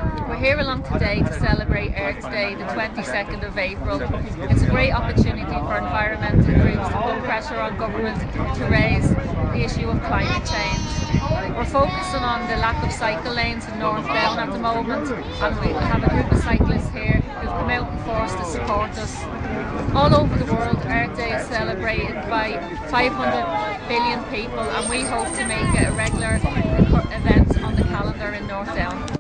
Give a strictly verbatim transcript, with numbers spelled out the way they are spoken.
We're here along today to celebrate Earth Day, the twenty-second of April. It's a great opportunity for environmental groups to put pressure on government to raise the issue of climate change. We're focusing on the lack of cycle lanes in North Down at the moment, and we have a group of cyclists here who've come out in force to support us. All over the world, Earth Day is celebrated by five hundred billion people, and we hope to make it a regular event on the calendar in North Down.